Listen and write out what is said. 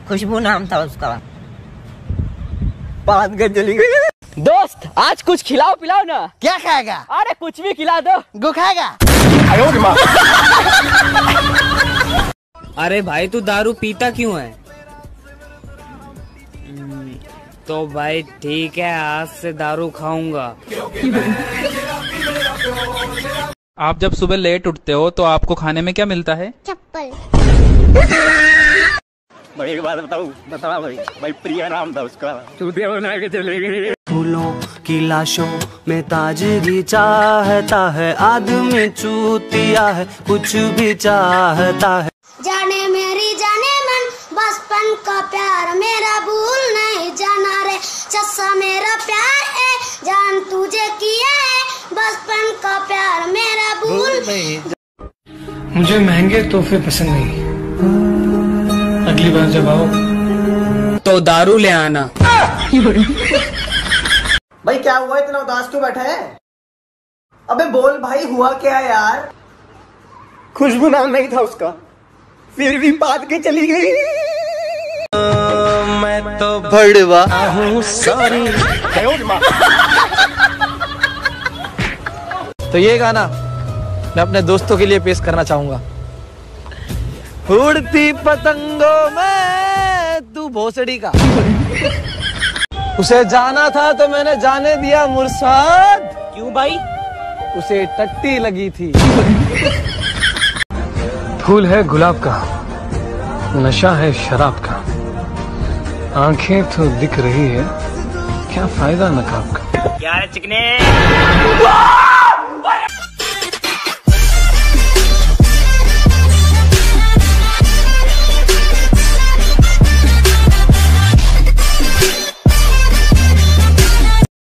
खुशबू नाम था उसका। बात कर चली गई। दोस्त आज कुछ खिलाओ पिलाओ ना। क्या खाएगा? अरे कुछ भी खिला दो। गो खाएगा? अरे भाई तू दारू पीता क्यों है? तो भाई ठीक है, आज से दारू खाऊंगा। आप जब सुबह लेट उठते हो तो आपको खाने में क्या मिलता है? चप्पल। भाई एक बात बताओ भाई प्रिया नाम था उसका। फूलों की लाशों में ताजगी चाहता है, आदमी चूतिया है, कुछ भी चाहता है। जाने मेरी जाने मन बचपन का प्यार मेरा भूल नहीं जाना रे, चस्सा मेरा प्यार है जान तुझे किया है, बचपन का प्यार मेरा भूल नहीं। मुझे महंगे तोहफे पसंद नहीं, अगली बार जब आओ तो दारू ले आना। भाई क्या हुआ, इतना उदास क्यों बैठा है? अबे बोल भाई, हुआ क्या यार? खुशबू नाम नहीं था उसका, फिर भी बात के चली गई। मैं तो भड़वा हूँ सॉरी। तो ये गाना मैं अपने दोस्तों के लिए पेश करना चाहूंगा। उड़ती पतंगों में तू भोसड़ी का, उसे जाना था तो मैंने जाने दिया मुर्साद। क्यों भाई? उसे टट्टी लगी थी। फूल है गुलाब का, नशा है शराब का, आंखें तो दिख रही है, क्या फायदा नकाब का। क्या है चिकने?